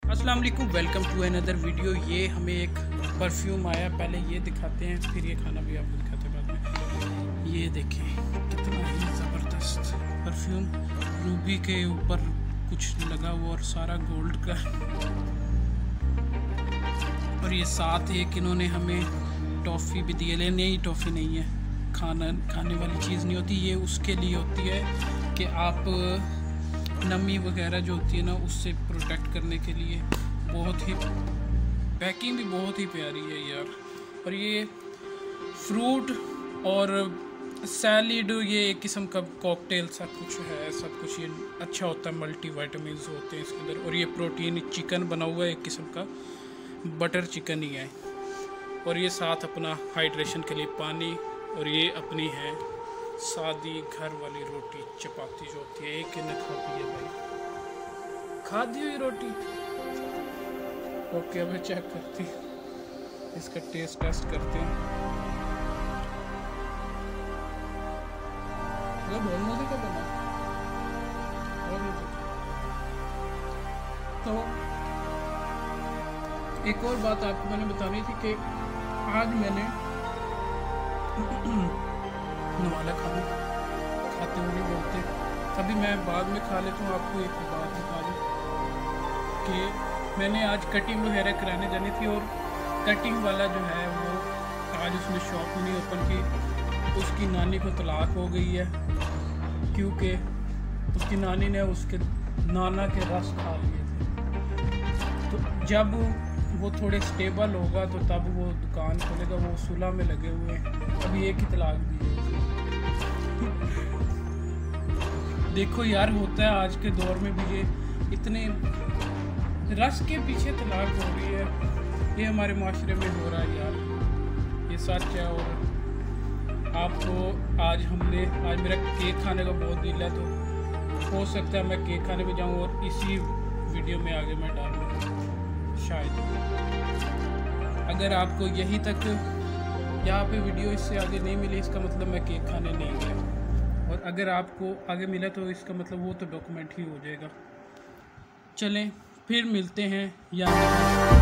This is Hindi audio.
अस्सलाम वालेकुम, वेलकम टू अनदर वीडियो। ये हमें एक परफ्यूम आया, पहले ये दिखाते हैं फिर ये खाना भी आपको दिखाते हैं बाद में। ये देखें कितना ही ज़बरदस्त परफ्यूम, रूबी के ऊपर कुछ लगा हुआ और सारा गोल्ड का। और ये साथ एक इन्होंने हमें टॉफ़ी भी दी है, लेकिन ये टॉफ़ी नहीं है, खाने वाली चीज़ नहीं होती ये, उसके लिए होती है कि आप नमी वगैरह जो होती है ना उससे प्रोटेक्ट करने के लिए। बहुत ही पैकिंग भी बहुत ही प्यारी है यार। और ये फ्रूट और सैलिड, ये एक किस्म का कॉकटेल सा कुछ है, सब कुछ ये अच्छा होता है, मल्टी विटामिन्स होते हैं इसके अंदर। और ये प्रोटीन चिकन बना हुआ है, एक किस्म का बटर चिकन ही है। और ये साथ अपना हाइड्रेशन के लिए पानी, और ये अपनी है सादी घर वाली रोटी चपाती जो होती है, एक ने खा दी है भाई, खा दी हुई रोटी। ओके, अब चेक करते हैं, इसका टेस्ट करते हैं। ये बहुत मजे का बना। तो एक और बात आपको मैंने बतानी थी कि आज मैंने नवाला खाते हुए नहीं बोलते, अभी मैं बाद में खा लेता हूँ। आपको एक बात बता दूँ कि मैंने आज कटिंग वगैरह कराने जानी थी, और कटिंग वाला जो है वो आज उसने शॉप नहीं ओपन की। उसकी नानी को तलाक हो गई है, क्योंकि उसकी नानी ने उसके नाना के रस खा लिए थे। तो जब वो थोड़े स्टेबल होगा तो तब वो दुकान खोलेगा। वो सुलह में लगे हुए हैं, अभी एक ही तलाक दी है। देखो यार, होता है आज के दौर में भी, ये इतने रस के पीछे तलाक हो रही है, ये हमारे माशरे में हो रहा है यार, ये सच है। और आपको आज मेरा केक खाने का बहुत दिल है, तो हो सकता है मैं केक खाने भी जाऊँ और इसी वीडियो में आगे मैं डालूँ शायद। अगर आपको यहीं तक यहाँ पे वीडियो इससे आगे नहीं मिली, इसका मतलब मैं केक खाने नहीं गया। और अगर आपको आगे मिला तो इसका मतलब वो तो डॉक्यूमेंट ही हो जाएगा। चलें फिर मिलते हैं यहाँ।